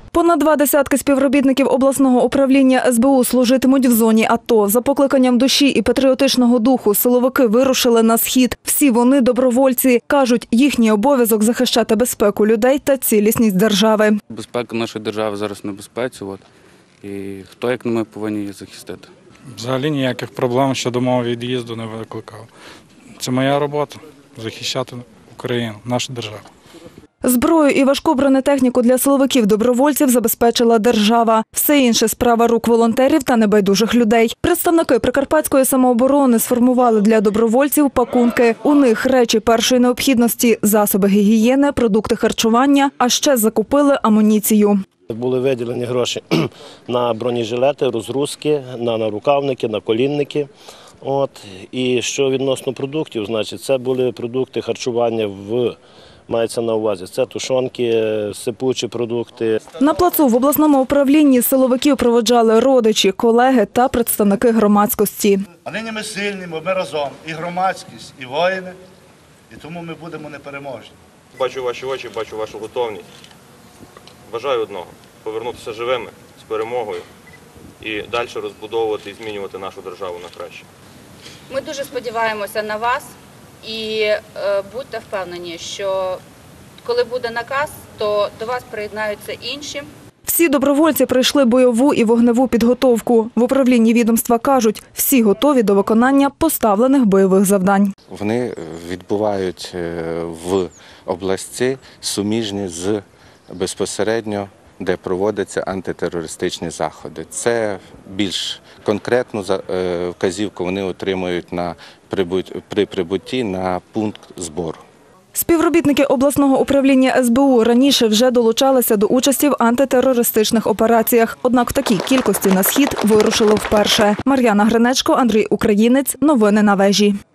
Понад 2 десятки співробітників обласного управління СБУ служитимуть в зоні АТО. За покликанням душі і патріотичного духу силовики вирушили на схід. Всі вони добровольці. Кажуть, їхній обов'язок захищати безпеку людей та цілісність держави. Безпека нашої держави зараз в небезпеці. І хто, як не ми, повинні її захистити. Взагалі ніяких проблем щодо мого від'їзду не викликав. Це моя робота – захищати Україну, нашу державу. Зброю і важку бронетехніку для силовиків-добровольців забезпечила держава. Все інше – справа рук волонтерів та небайдужих людей. Представники Прикарпатської самооборони сформували для добровольців пакунки. У них речі першої необхідності, засоби гігієни, продукти харчування, а ще закупили амуніцію. Були виділені гроші на бронежилети, розгрузки, на нарукавники, на колінники. І що відносно продуктів, значить, це були продукти харчування мається на увазі. Це тушонки, сипучі продукти. На плацу в обласному управлінні силовиків проводжали родичі, колеги та представники громадськості. А нині ми сильні, ми разом. І громадськість, і воїни. І тому ми будемо непереможні. Бачу ваші очі, бачу вашу готовність. Бажаю одного – повернутися живими, з перемогою і далі розбудовувати і змінювати нашу державу на краще. Ми дуже сподіваємося на вас і будьте впевнені, що коли буде наказ, то до вас приєднаються інші. Всі добровольці пройшли бойову і вогневу підготовку. В управлінні відомства кажуть, всі готові до виконання поставлених бойових завдань. Вони відбувають в області суміжні з безпосередньо, де проводяться антитерористичні заходи. Це більш конкретну вказівку вони отримують при прибутті на пункт збору. Співробітники обласного управління СБУ раніше вже долучалися до участі в антитерористичних операціях. Однак в такій кількості на схід вирушили вперше. Мар'яна Гринечко, Андрій Українець. Новини на вежі.